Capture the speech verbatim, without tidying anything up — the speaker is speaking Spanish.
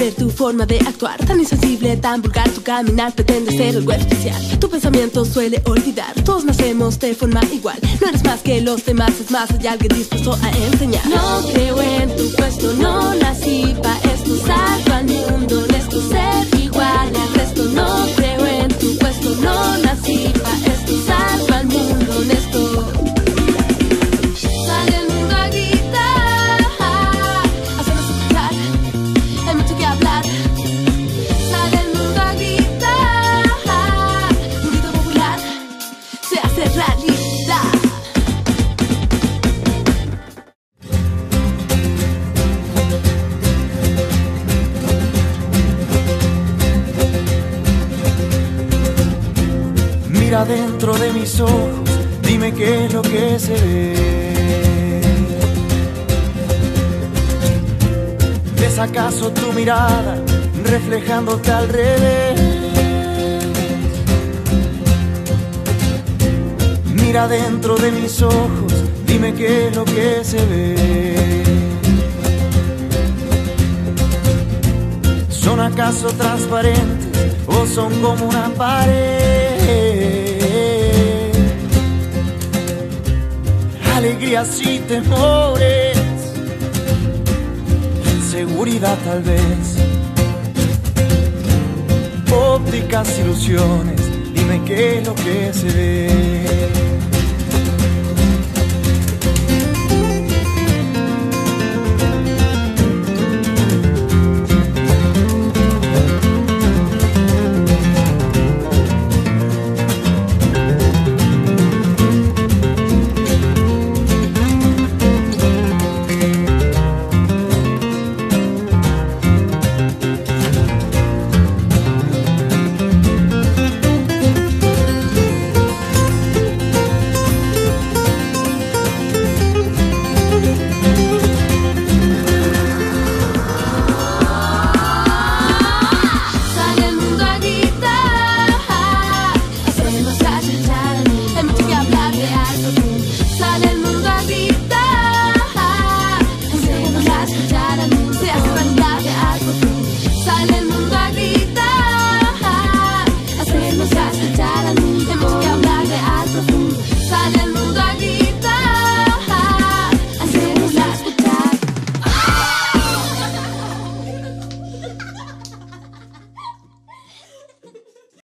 ver tu forma de actuar, tan insensible, tan vulgar. Tu caminar pretende ser algo especial. Tu pensamiento suele olvidar, todos nacemos de forma igual. No eres más que los demás, es más, hay alguien dispuesto a enseñar. No creo en tu puesto, no nací pa' esto. Salgo al mundo honesto, ser igual al resto. No creo en tu puesto, no nací pa' esto. Salgo al mundo honesto. Sale el mundo a gritar, hacernos escuchar, hay mucho que hablar. Sale el mundo a gritar, un grito popular se hace realidad. Mira dentro de mis ojos, dime qué es lo que se ve. ¿Ves acaso tu mirada reflejándote al revés? Mira dentro de mis ojos, dime qué es lo que se ve. ¿Son acaso transparentes o son como una pared? Alegrías y temores, inseguridad tal vez, ópticas, ilusiones, dime qué es lo que se ve.